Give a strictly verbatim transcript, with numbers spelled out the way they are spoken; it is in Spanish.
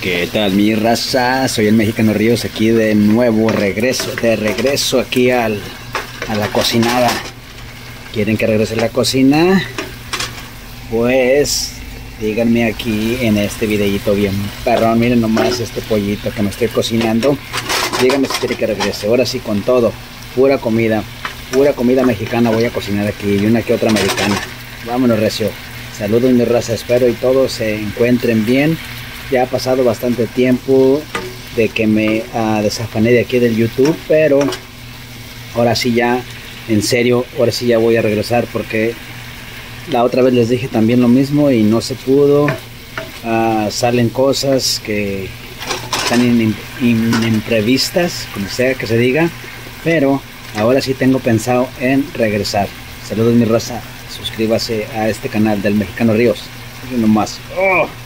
¿Qué tal mi raza? Soy el Mexicano Ríos, aquí de nuevo, regreso, de regreso aquí al, a la cocinada. ¿Quieren que regrese a la cocina? Pues díganme aquí en este videito bien perrón. Miren nomás este pollito que me estoy cocinando. Díganme si quieren que regrese. Ahora sí, con todo, pura comida, pura comida mexicana voy a cocinar aquí y una que otra americana. Vámonos recio. Saludos mi raza, espero y todos se encuentren bien. Ya ha pasado bastante tiempo de que me uh, desafané de aquí del YouTube, pero ahora sí ya, en serio, ahora sí ya voy a regresar porque la otra vez les dije también lo mismo y no se pudo. Uh, salen cosas que están in, in, imprevistas, como sea que se diga, pero ahora sí tengo pensado en regresar. Saludos mi raza, suscríbase a este canal del Mexicano Ríos. Y nomás. ¡Oh!